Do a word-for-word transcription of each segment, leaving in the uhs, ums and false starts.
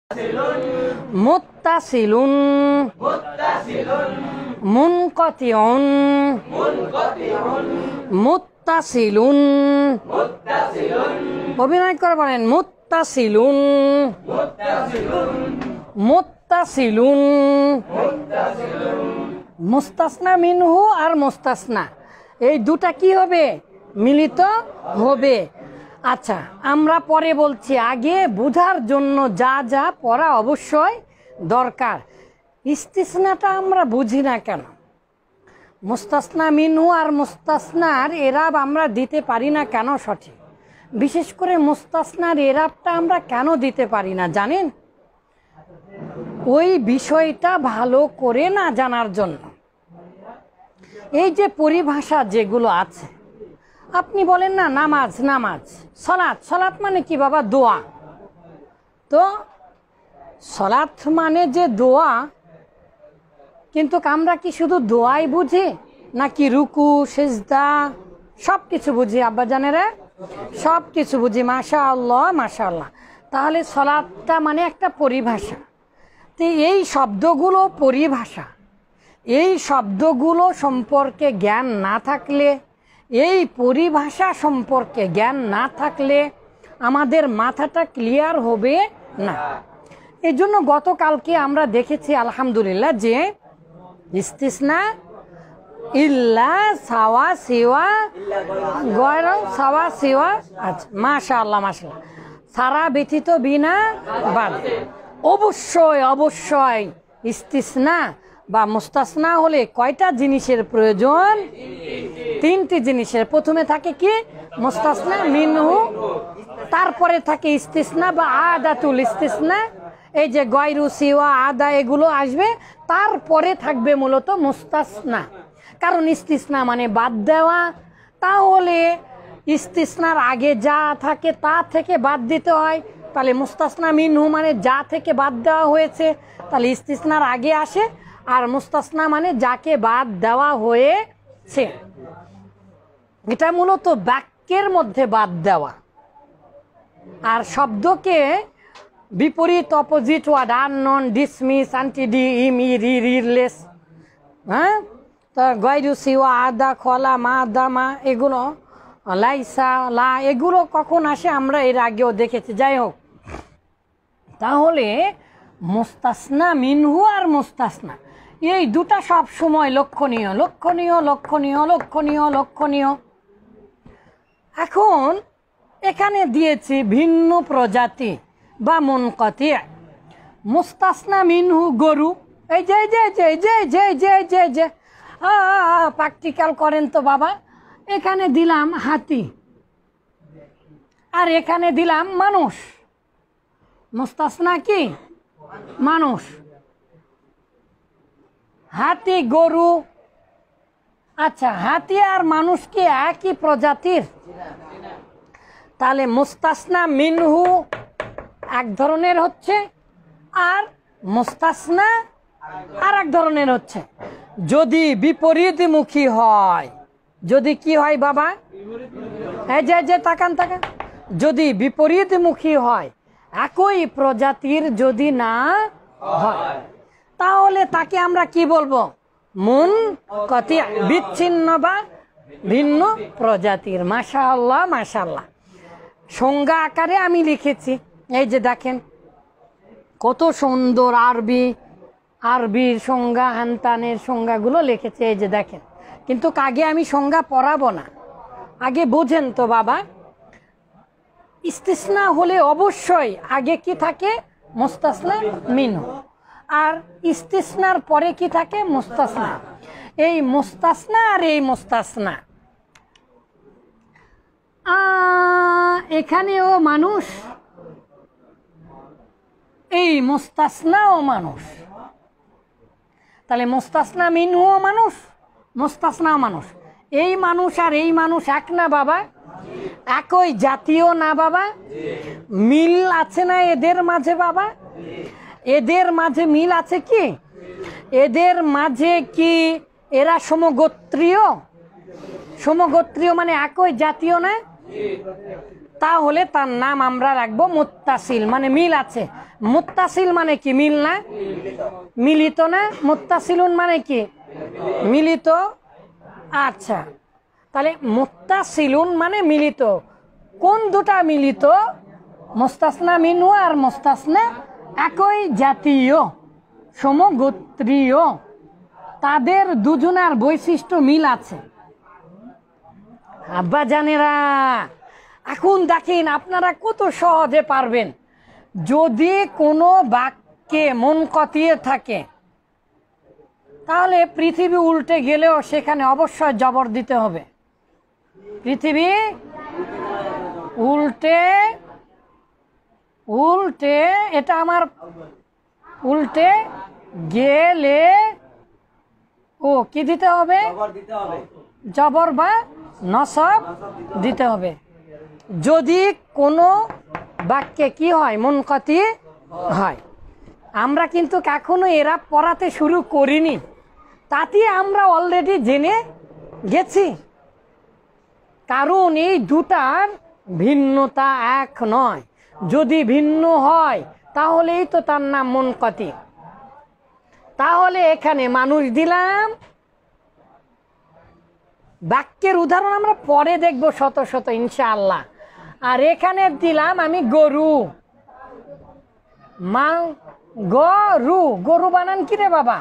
মুত্তাসিলুন মুনকাতিউন মুত্তাসিলুন অভিনয় করে বলেন মুত্তাসিলুন মুত্তাসিলুন মুস্তাসনা মিনহু আর মুস্তাসনা এই দুটা কি হবে? মিলিত হবে। আচ্ছা, আমরা পরে বলছি, আগে বুঝার জন্য যা যা পড়া অবশ্যই দরকার। ইস্তিসনাটা আমরা বুঝি না কেন? মুস্তাসনা মিনহু আর মুস্তাসনার এরাব আমরা দিতে পারি না কেন সঠিক? বিশেষ করে মুস্তাসনার এরাবটা আমরা কেন দিতে পারি না জানেন? ওই বিষয়টা ভালো করে না জানার জন্য। এই যে পরিভাষা যেগুলো আছে, আপনি বলেন না নামাজ নামাজ, সলাৎ সলাৎ মানে কি বাবা? দোয়া। তো সলাৎ মানে যে দোয়া, কিন্তু আমরা কি শুধু দোয়াই বুঝি নাকি রুকু সেজদা সব কিছু বুঝি? আব্বা জানেরা সব কিছু বুঝি, মাশা আল্লাহ মাশা আল্লাহ। তাহলে সলাৎটা মানে একটা পরিভাষা। তো এই শব্দগুলো পরিভাষা, এই শব্দগুলো সম্পর্কে জ্ঞান না থাকলে, এই পরিভাষা সম্পর্কে জ্ঞান না থাকলে আমাদের মাথাটা ক্লিয়ার হবে না। এই জন্য গতকালকে আমরা দেখেছি আলহামদুলিল্লাহ যে ইস্তিসনা ইল্লা সাওয়া সিওয়া গয়র সাওয়া সিওয়া, আচ্ছা মাশাআল্লাহ মাশাআল্লাহ, সারা ব্যতীত বিনা বাদ। অবশ্যই অবশ্যই ইস্তিসনা বা মুস্তাসনা হলে কয়টা জিনিসের প্রয়োজন? তিনটি জিনিসের। প্রথমে থাকে কি? মুস্তাসনা মিনহু, তারপরে থাকে ইস্তিসনা বা আদাতুল ইস্তিসনা, এই যে গয়রু সিওয়া আদা এগুলো আসবে, তারপরে থাকবে মূলত মুস্তাসনা। কারণ ইস্তিসনা মানে বাদ দেওয়া, তাহলে ইস্তিসনার আগে যা থাকে তা থেকে বাদ দিতে হয়। তাহলে মুস্তাসনা মিনহু মানে যা থেকে বাদ দেওয়া হয়েছে, তাহলে ইস্তিসনার আগে আসে। আর মুস্তাসনা মানে যাকে বাদ দেওয়া হয়েছে। এটা মূলত বাক্যের মধ্যে বাদ দেওয়া। আর শব্দকে বিপরীত, অপোজিট ওয়ার্ড, আর নন, ডিসমিস, আন্টিডি, ইম, ই, রি, রিলেস, হ্যাঁ, তো গয়রু সিওয়া আদা খলা মা দা মা এগুলো, লাইসা লা এগুলো কখন আসে আমরা এর আগেও দেখেছি। যাই হোক, তাহলে মুস্তাসনা মিনহু আর মুস্তাসনা এই দুটা সব সময় লক্ষণীয় লক্ষণীয় লক্ষণীয় লক্ষণীয় লক্ষণীয়। এখন এখানে দিয়েছি ভিন্ন প্রজাতি বা মুনকাতি। মুস্তাসনা মিনহু গরু, এই যে যে যে যে যে যে যে যে প্র্যাকটিক্যাল করেন তো বাবা। এখানে দিলাম হাতি আর এখানে দিলাম মানুষ। মুস্তাসনা কি? মানুষ। হাতি গরু, আচ্ছা হাতি আর মানুষ কি একই প্রজাতির? তাহলে মুস্তাসনা মিনহু এক ধরনের হচ্ছে, আর মুস্তাসনা আর এক ধরনের হচ্ছে। যদি বিপরীতমুখী হয়, যদি কি হয় বাবা? এই যে যে তাকান তাকান, যদি বিপরীতমুখী হয়, একই প্রজাতির যদি না হয়, তাহলে তাকে আমরা কি বলবো? মুনকাতি, বিচ্ছিন্ন বা ভিন্ন প্রজাতির। মাশাআল্লাহ মাশাআল্লাহ। সংজ্ঞা আকারে আমি লিখেছি, এই যে দেখেন কত সুন্দর আরবি, আরবির সংজ্ঞা, হানতানের সংজ্ঞাগুলো লিখেছে, এই যে দেখেন। কিন্তু আগে আমি সংজ্ঞা পড়াবো না, আগে বোঝেন তো বাবা। ইস্তিসনা হলে অবশ্যই আগে কি থাকে? মুস্তাসনা মিনহু। আর ইস্তিসনার পরে কি থাকে? মুস্তাসনা। এই মুস্তাসনা আর এই মুস্তাসনা, এখানেও মানুষ, এই মুস্তাসনাও মানুষ। তাহলে মুস্তাসনা মিনহুও মানুষ, মুস্তাসনাও মানুষ। এই মানুষ আর এই মানুষ এক না বাবা? একই জাতীয় না বাবা? মিল আছে না এদের মাঝে বাবা? এদের মাঝে মিল আছে কি? এদের মাঝে কি এরা সমগোত্রীয়? সমগোত্রীয় মানে একই জাতীয় না? তাহলে তার নাম আমরা রাখবো মুত্তাসিল, মানে মিল আছে। মুত্তাসিল মানে কি? মিল না, মিলিত না? মুত্তাসিলুন মানে কি? মিলিত। আচ্ছা, তাহলে মুত্তাসিলুন মানে মিলিত। কোন দুটা মিলিত? মুস্তাসনা মিনহু আর মুস্তাসনা একই জাতীয়, সমগোত্রীয়, তাদের দুজনার বৈশিষ্ট্য মিল আছে। আব্বা জানেরা, এখন দেখেন আপনারা কত সহজে পারবেন। যদি কোনো বাক্যে মুনকাতিয়ে থাকে তাহলে পৃথিবী উল্টে গেলেও সেখানে অবশ্যই জবর দিতে হবে। পৃথিবী উল্টে উল্টে এটা আমার উল্টে গেলে ও কি দিতে হবে? জবর বা নসব দিতে হবে। যদি কোনো বাক্যে কি হয়? মুনকাতি হয়। আমরা কিন্তু এখনো এরা পড়াতে শুরু করিনি, তাতে আমরা অলরেডি জেনে গেছি। কারণ এই দুটার ভিন্নতা এক নয়। যদি ভিন্ন হয় তাহলেই তো তার নাম মুনকাতি। তাহলে এখানে মানুষ দিলাম, বাক্যের উদাহরণ আমরা পরে দেখব শত শত ইনশাআল্লাহ। আর এখানে দিলাম আমি গরু, মা গরু। গরু বানান কি রে বাবা?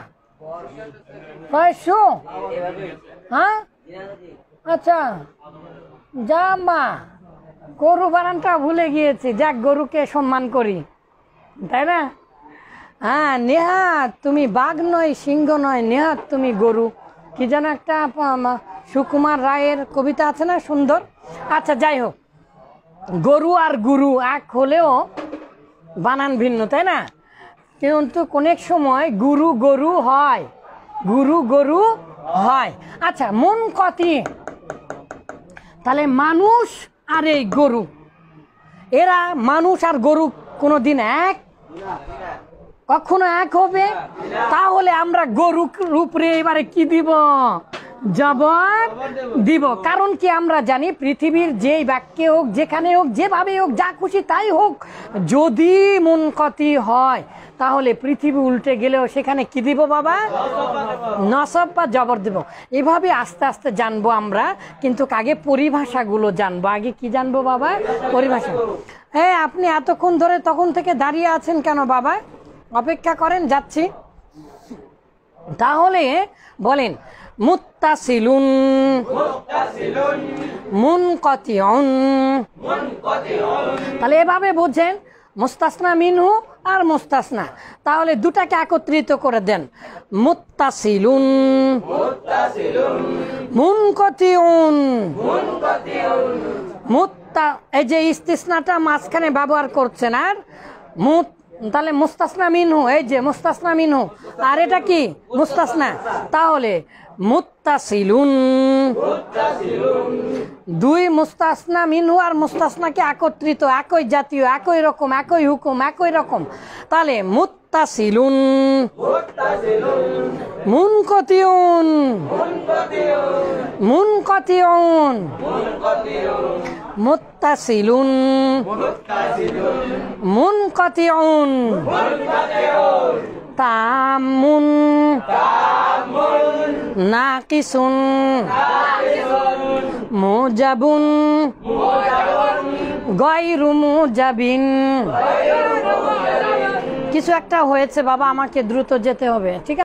হ্যাঁ, আচ্ছা, যা মা, গরু বানানটা ভুলে গিয়েছি। যাক, গরুকে সম্মান করি, তাই না? হ্যাঁ, নেহাত তুমি বাঘ নয়, সিংহ নয়, নেহাত তুমি গরু। কি যেন একটা সুকুমার রায়ের কবিতা আছে না, সুন্দর। আচ্ছা, যাই হোক, গরু আর গুরু এক হলেও বানান ভিন্ন, তাই না? কিন্তু অনেক সময় গুরু গরু হয়, গুরু গরু হয়। আচ্ছা, মুনকাতি, তাহলে মানুষ আর এই গরু, এরা মানুষ আর গরু কোনোদিন এক কখনো এক হবে? তাহলে আমরা গরু রূপরে এবারে কি দিব? জবর দিব। কারণ কি? আমরা জানি পৃথিবীর যেই বাক্যে হোক, যেখানে হোক, যেভাবে হোক, যা খুশি তাই হোক, যদি মুনকাতি হয় তাহলে পৃথিবী উল্টে গেলেও সেখানে কি দিব বাবা? নসব বা জবর দিব। এভাবে আস্তে আস্তে জানবো আমরা, কিন্তু আগে পরিভাষাগুলো জানবো। আগে কি জানবো বাবা? পরিভাষা। হ্যাঁ, আপনি এতক্ষণ ধরে তখন থেকে দাঁড়িয়ে আছেন কেন বাবা? অপেক্ষা করেন, যাচ্ছি। তাহলে বলেন, মুত্তাসিলুন, মুনকাতিউন। তাহলে এভাবে বুঝেন, মুস্তাসনা মিনহু আর মুস্তাসনা, তাহলে দুটাকে একত্রিত করে দেন। মুত্তাসিলুন, মুনকাতিউন। মুত্তা, এই যে ইস্তিসনাটা মাঝখানে ব্যবহার করছেন, আর মুত, তাহলে মুস্তাসনা মিনহু, এই যে মুস্তাসনা মিনহু, আর এটা কি? মুস্তাসনা। তাহলে মুত্তাসিলুন, দুই মুস্তাসনা মিনহু আর মুস্তাসনাকে একত্রিত, একই জাতীয়, একই রকম, একই হুকুম, একই রকম। তাহলে মুত্তাসিলুন, মুনকাতিউন, মুনকাতিউন, মুত্তাসিলুন, মুনকাতিউন, তাম্মুন, নাকিসুন, মুজাবুন, গায়রু মুজাবিন। কিছু একটা হয়েছে বাবা, আমাকে দ্রুত যেতে হবে, ঠিক আছে?